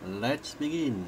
Let's begin.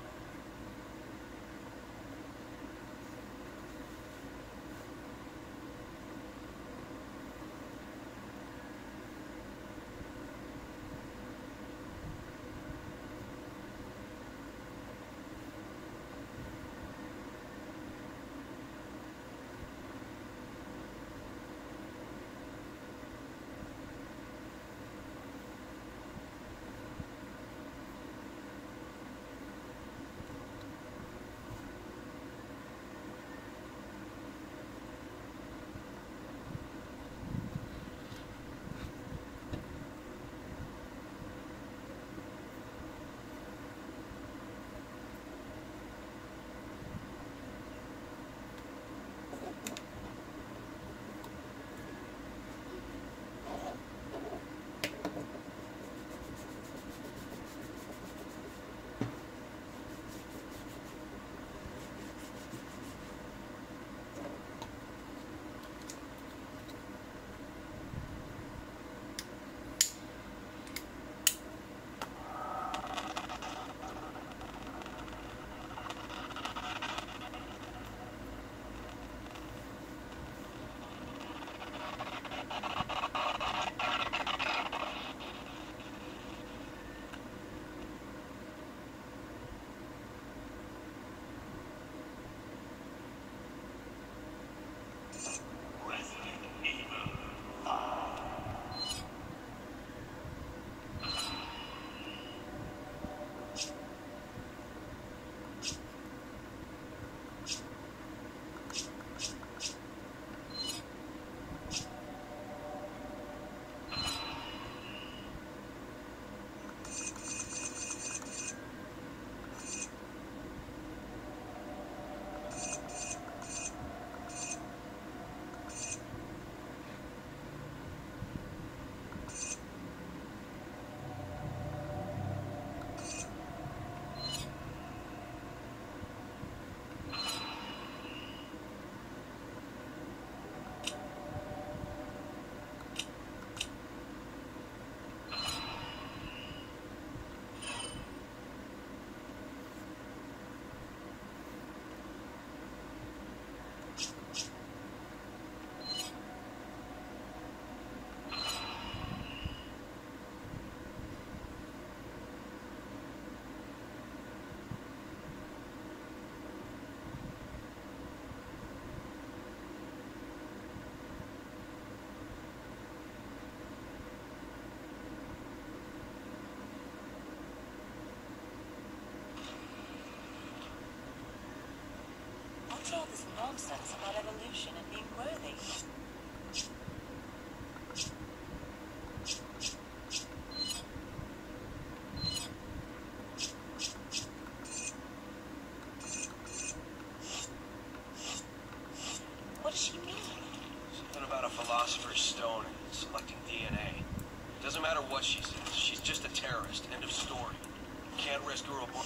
What's all this nonsense about evolution and being worthy? What does she mean? Something about a philosopher's stone and selecting DNA. Doesn't matter what she says, she's just a terrorist. End of story. Can't risk her aboard.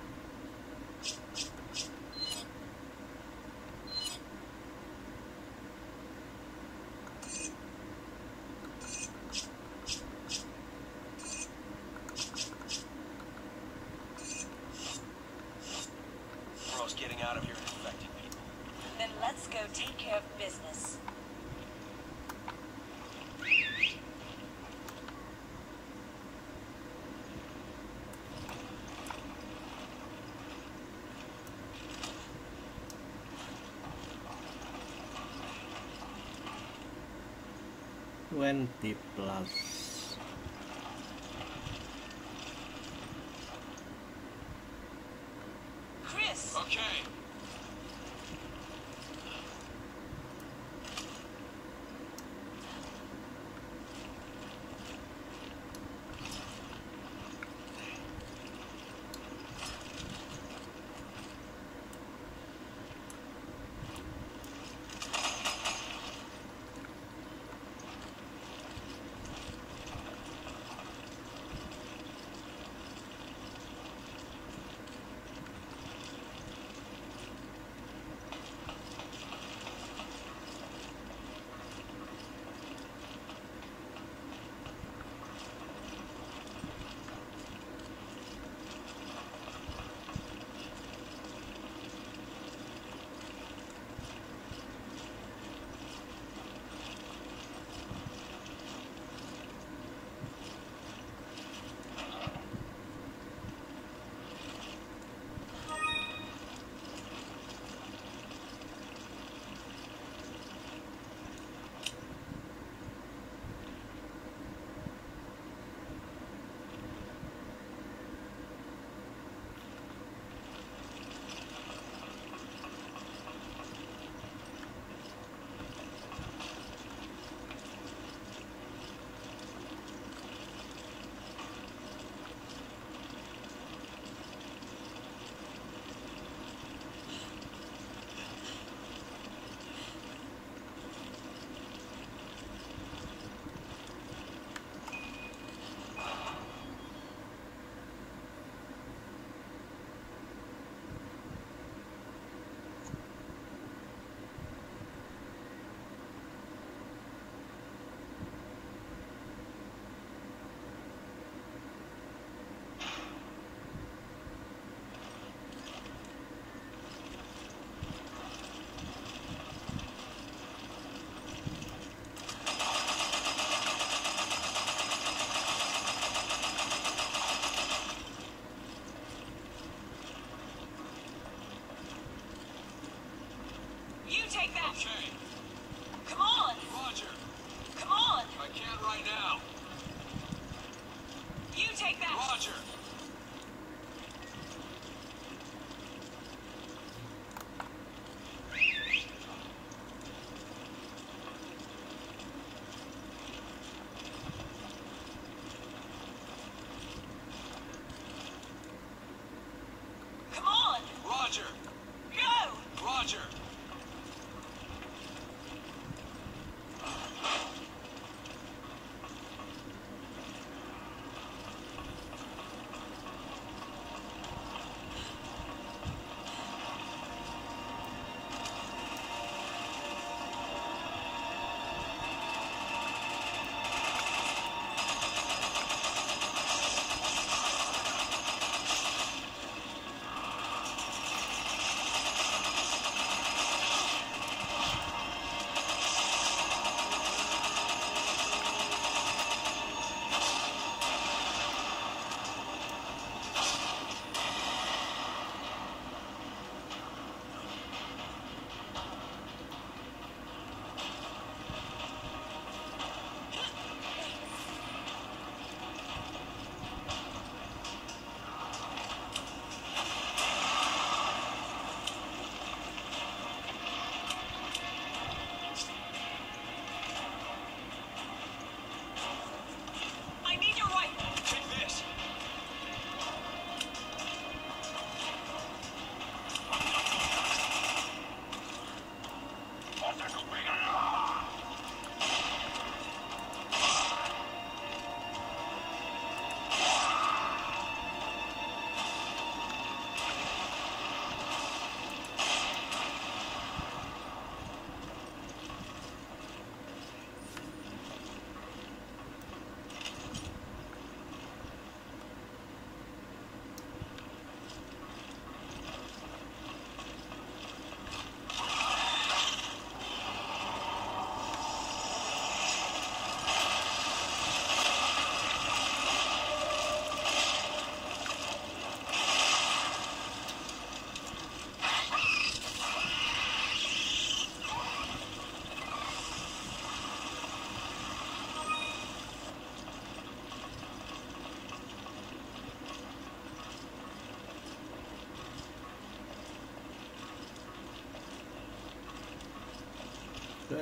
Bro's getting out of here and infecting people. Then let's go take care of business. $20+. Chris! Okay.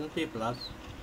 20 plus.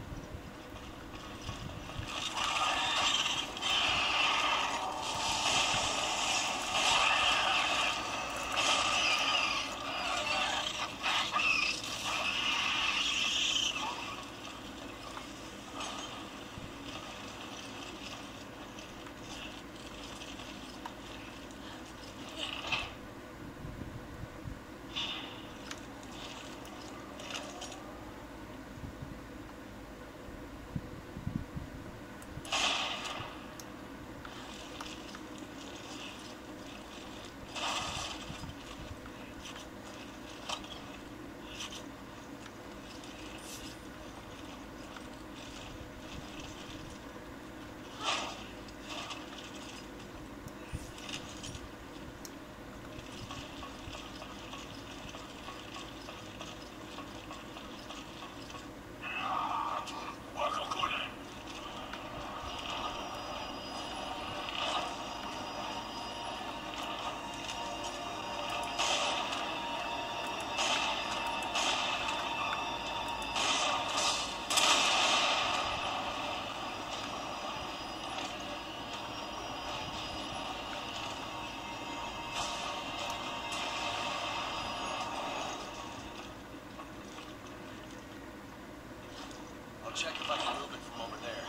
Check if I can move it from over there.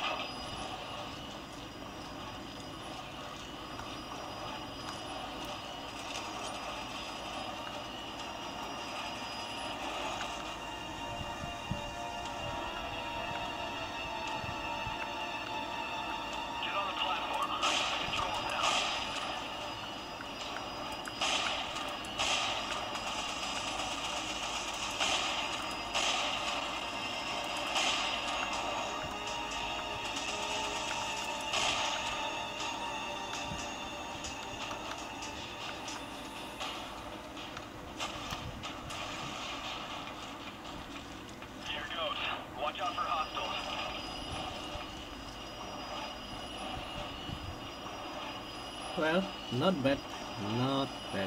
Get on the platform. I got control now. Watch out for hostiles. Well, not bad, not bad.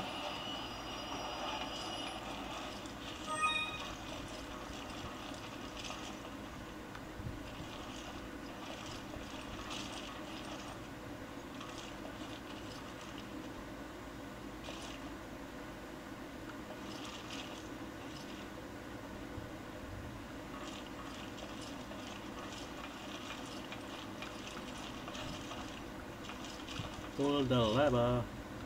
Pull the lever.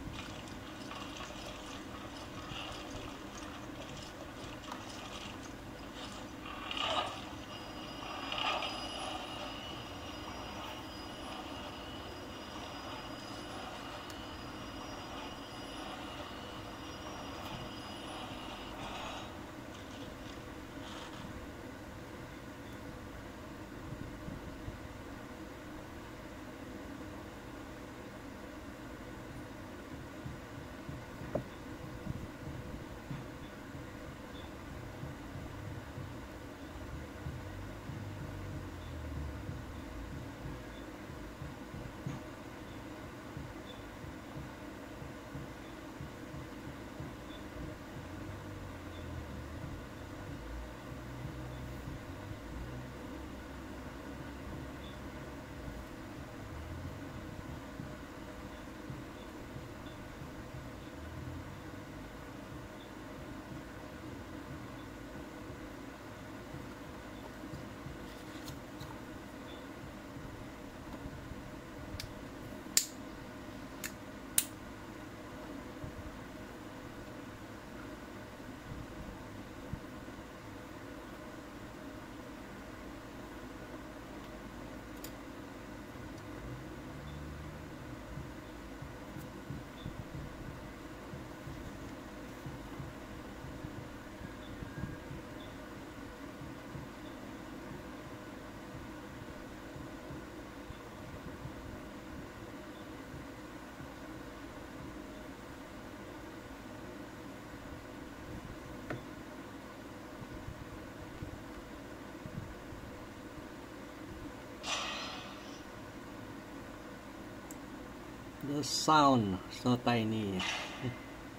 The sound so tiny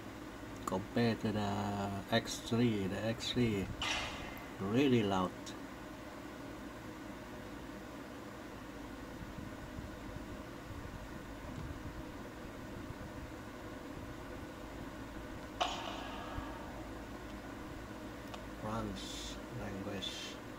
compared to the X3. The X3 really loud. advanced language.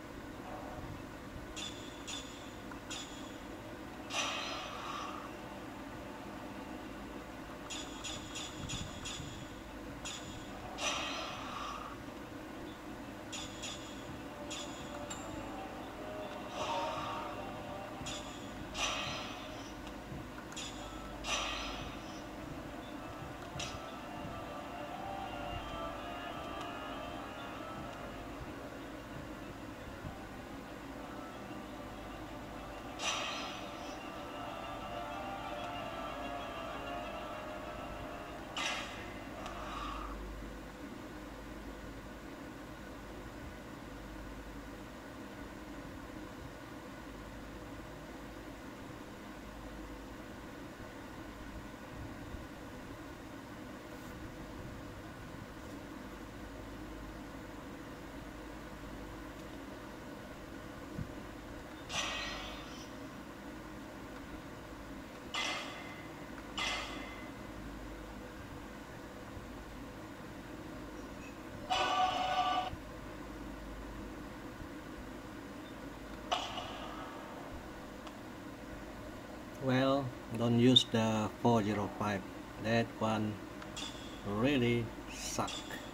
Well, don't use the 405. That one really suck.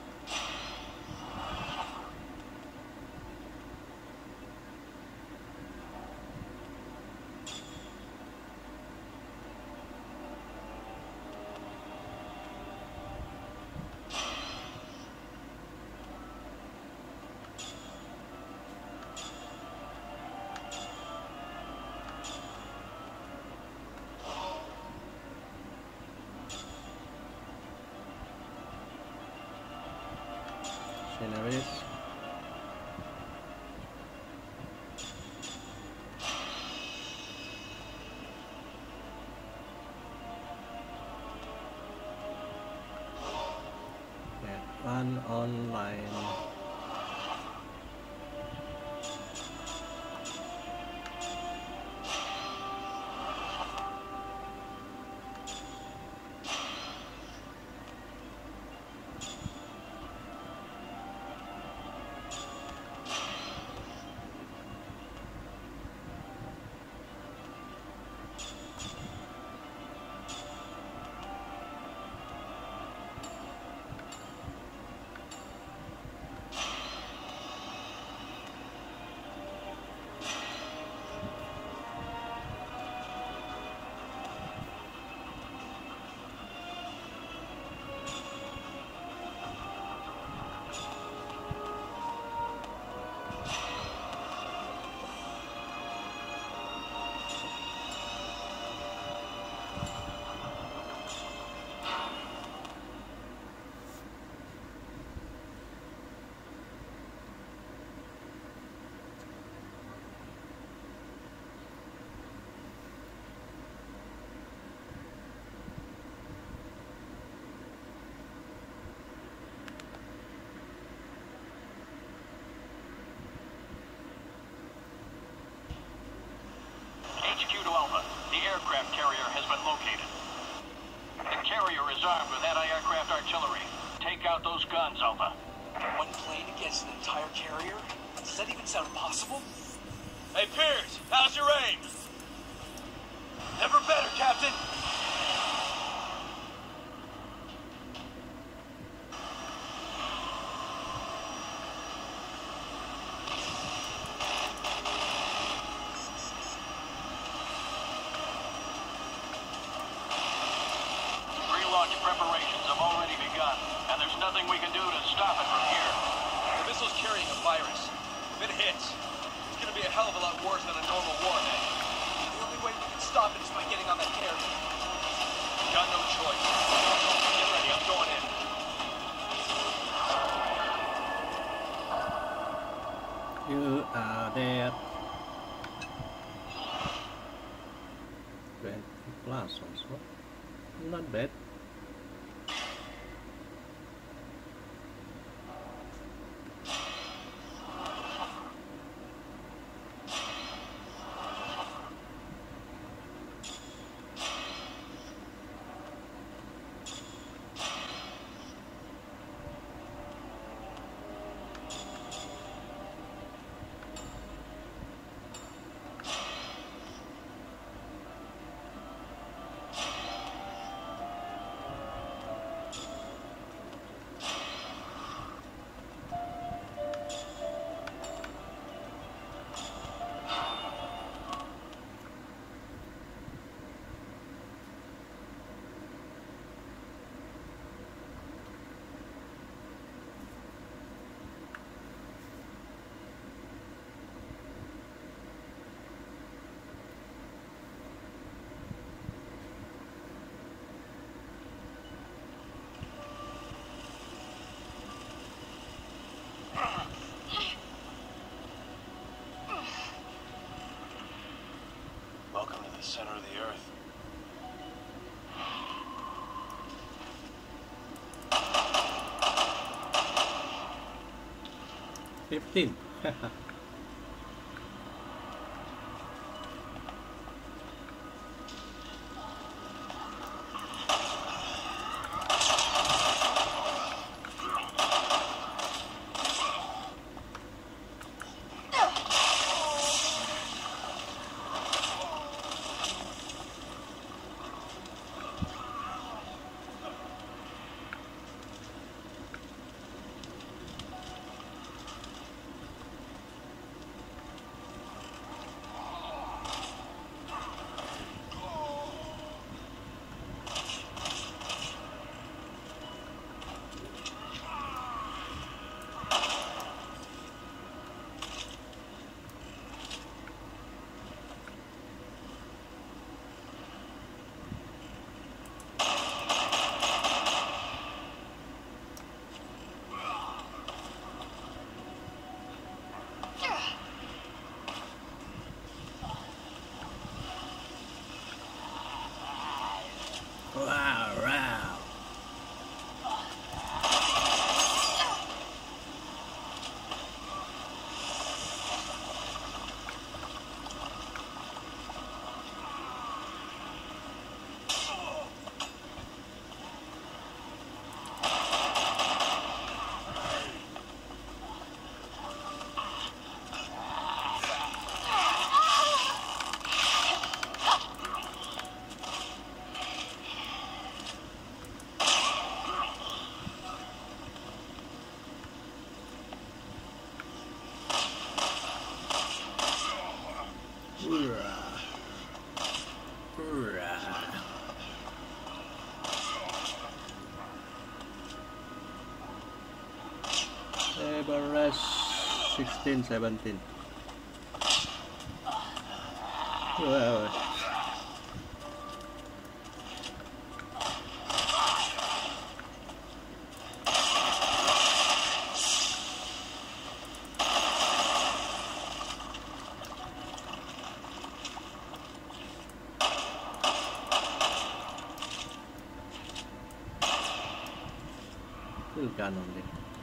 Sceneries. Get one online. HQ to Alpha. The aircraft carrier has been located. The carrier is armed with anti-aircraft artillery. Take out those guns, Alpha. One plane against an entire carrier? Does that even sound possible? Hey, Pierce, how's your aim? Never better, Captain. Pre-launch preparations have already begun, and there's nothing we can do to stop it from here. The missile's carrying a virus. If it hits, it's gonna be a hell of a lot worse than a normal war, man. The only way we can stop it is by getting on that carrier. Got no choice. Get ready, I'm going in. You are dead. 20 plus also. Not bad. center of the earth. $15. Wow. Everest 16, 17. Wow. Full cannon there.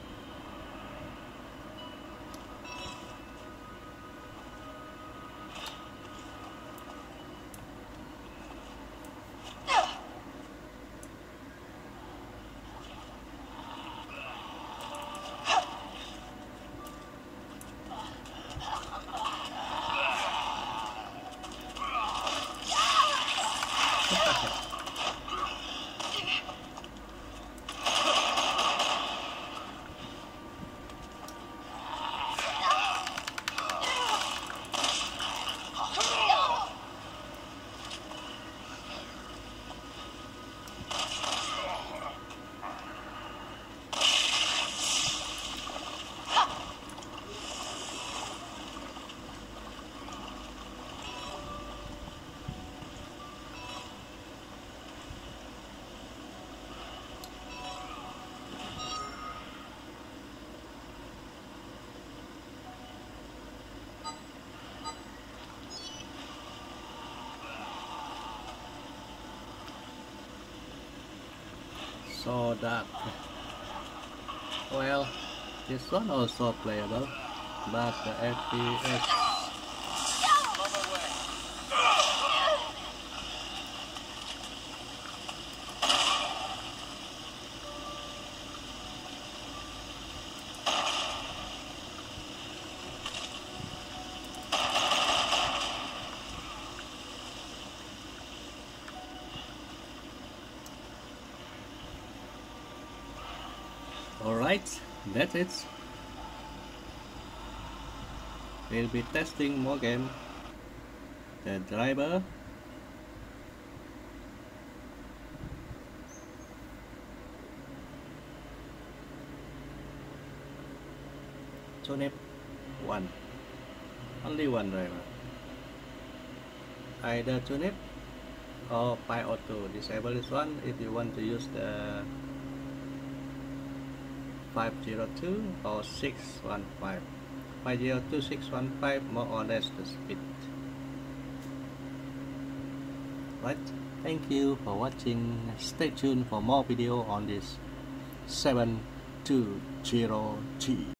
So that, well, this one also playable, but the FPS Alright, that's it. We'll be testing more game. The driver. Tunip 1. Only one driver. Either Tunip or Pi Auto. Disable this one if you want to use the 502 or 615. 502, 615, more or less the speed. Right, thank you for watching. Stay tuned for more video on this 720T.